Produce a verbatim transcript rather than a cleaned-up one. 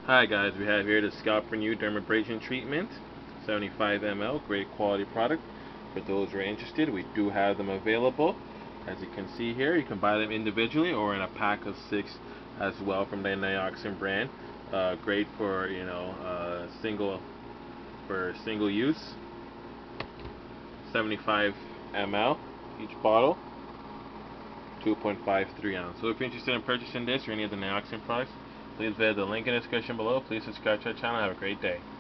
Hi guys, we have here the Scalp Renew Dermabrasion Treatment, seventy-five milliliters, great quality product. For those who are interested, we do have them available. As you can see here, you can buy them individually or in a pack of six as well from the Nioxin brand. Uh, great for you know uh, single for single use. seventy-five milliliters each bottle, two point five three ounce. So if you're interested in purchasing this or any of the Nioxin products, please visit the link in the description below. Please subscribe to our channel. Have a great day.